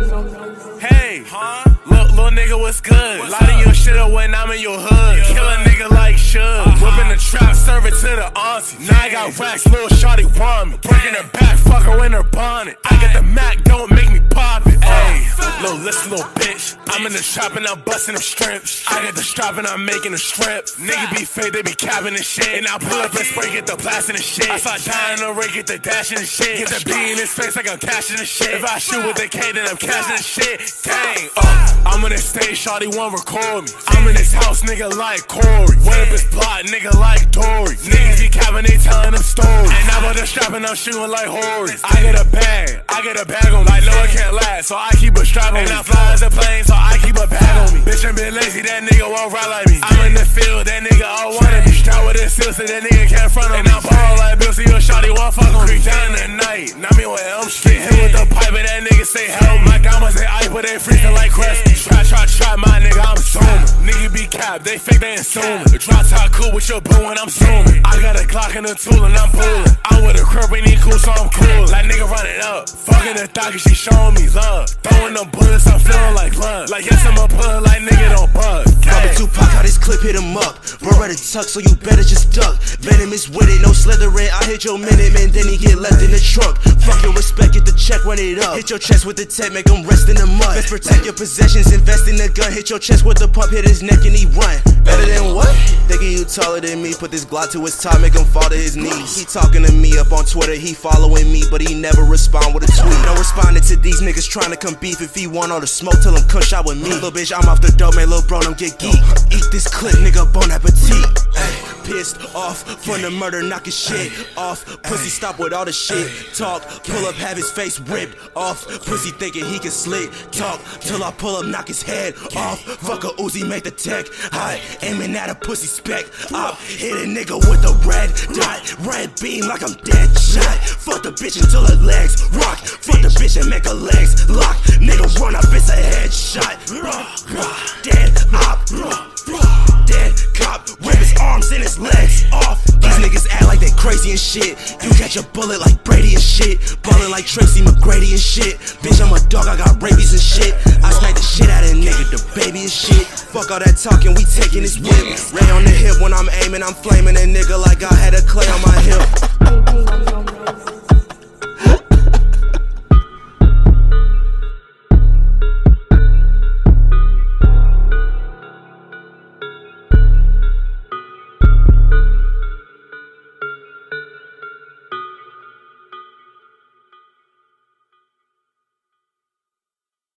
Hey, little nigga, what's good? Lot of your shit up when I'm in your hood. Kill a nigga like Suge. Whipping the trap, serve it to the auntie. Now I got racks, little shawty want me. Breaking her back, fuck her in her bonnet. I got the Mac, don't make me pop it. Hey, listen, little bitch. I'm in the trap and I'm busting them strips. I got the strap and I'm making the strips. Nigga be fake, they be capping and shit. And I pull up and spray, get the blasting and shit. I start dying on the rig, get the dashing and shit. Get the B in his face like I'm cashing and shit. If I shoot with the K, then I'm cashing and shit. Dang, I'm in this stage, shawty won't record me. I'm in this house, nigga like Corey. Went up his block, nigga like Dory. Niggas be capping, they telling them stories. And I'm on the strap and I'm shooting like Horry. I get a bag on me. Like, no, it can't last, so I keep a strap on me. And I fly as a plane, so I keep a bag on me. Bitch, I'm been lazy, that nigga won't ride like me. I'm in the field, that nigga all wanna be. Strapped with a seal, so that nigga can't front on me. And I ball like Bill, so your shawty won't fuck on me. Down in the night, not me on Elm Street. Hit with the pipe, and that nigga say help. My diamonds, they ice, but they freezing like Crest. Try, my nigga, I'm zooming. Nigga be capped, they fake, they assuming. The drop top cool with your boo and I'm zooming. I got a Glock and a tool and I'm pulling. I'm with a crib, ain't cool, so I'm cool. Like nigga running up, fucking the thought, she showing me love. Throwing them bullets, I'm feeling like love. Like yes, I'm a put like nigga don't bug. Poppin' Tupac, how this clip hit him up. Beretta tuck, so you better just duck. Venomous with it, no slithering. I hit your minute, man, then he get left in the trunk. Fuck your respect, get the check, run it up. Hit your chest with the tech, make him rest in the mud. Best protect your possessions, invest in the gun. Hit your chest with the pump, hit his neck and he run. Better than what? Thinking you taller than me. Put this Glock to his top, make him fall to his knees. He talking to me up on Twitter, he following me, but he never respond with a tweet. No responding to these niggas trying to come beef. If he want all the smoke, tell him come shot with me. Little bitch, I'm off the dope, man, little bro, don't get geek. Eat this clip, nigga, bon appetit. Pissed off from the murder, knock his shit off. Pussy stop with all the shit talk. Pull up, have his face ripped off. Pussy thinking he can slick talk till I pull up, knock his head off. Fuck a Uzi, make the tech hot, aiming at a pussy speck. Up, hit a nigga with a red dot, red beam like I'm dead shot. Fuck the bitch until her legs rock. Fuck the bitch and make her legs lock. Nigga run up, it's a headshot. Dead op, dead cop, rip his arms and his legs off. These niggas act like they crazy and shit. You catch a bullet like Brady and shit. Ballin' like Tracy McGrady and shit. Bitch, I'm a dog, I got rabies and shit. I smack the shit out of nigga, the baby and shit. Fuck all that talking, we taking this whip. Ray on the hip when I'm aiming, I'm flaming a nigga like I had a clay on my hip.